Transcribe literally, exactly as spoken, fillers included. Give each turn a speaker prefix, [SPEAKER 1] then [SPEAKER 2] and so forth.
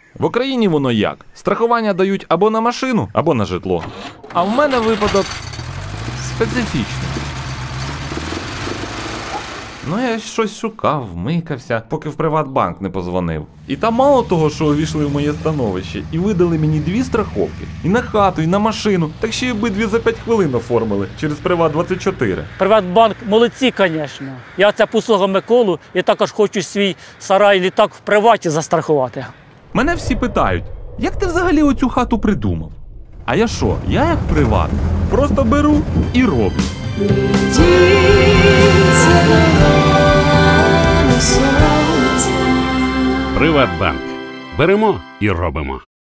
[SPEAKER 1] В Україні воно як? Страхування дають або на машину, або на житло. А в мене випадок специфічний. Ну я щось шукав, микався, поки в Приватбанк не позвонив. І там мало того, що увійшли в моє становище, і видали мені дві страховки. І на хату, і на машину. Так ще й обидві за п'ять хвилин оформили через Приват двадцять чотири.
[SPEAKER 2] Приватбанк молодці, звісно. Я це послуга Миколу і також хочу свій сарай літак в приваті застрахувати.
[SPEAKER 1] Мене всі питають, як ти взагалі оцю хату придумав? А я що, я як приват? Просто беру і роблю.
[SPEAKER 3] Приватбанк. Беремо і робимо.